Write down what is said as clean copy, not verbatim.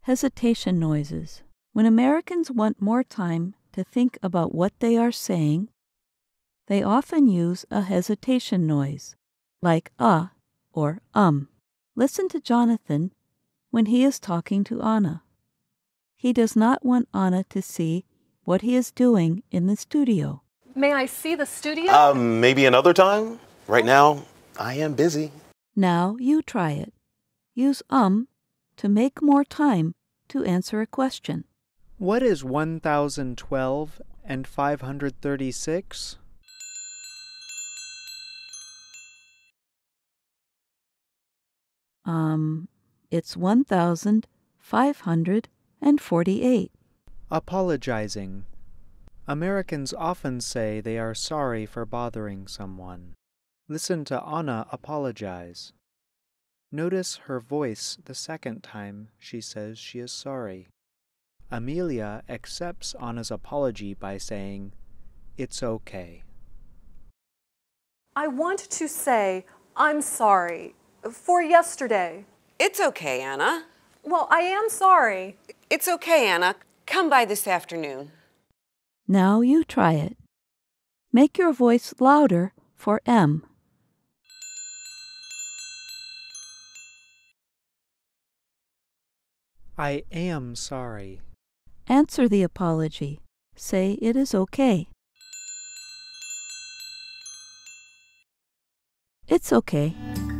Hesitation noises. When Americans want more time to think about what they are saying, they often use a hesitation noise, like or Listen to Jonathan when he is talking to Anna. He does not want Anna to see what he is doing in the studio. May I see the studio? Maybe another time. Right now, I am busy. Now you try it. Use to make more time to answer a question. What is 1012 and 536? It's 1,548. Apologizing. Americans often say they are sorry for bothering someone. Listen to Anna apologize. Notice her voice the second time she says she is sorry. Amelia accepts Anna's apology by saying, "It's okay." I want to say I'm sorry for yesterday. It's okay, Anna. Well, I am sorry. It's okay, Anna. Come by this afternoon. Now you try it. Make your voice louder for M. I am sorry. Answer the apology. Say it is okay. It's okay.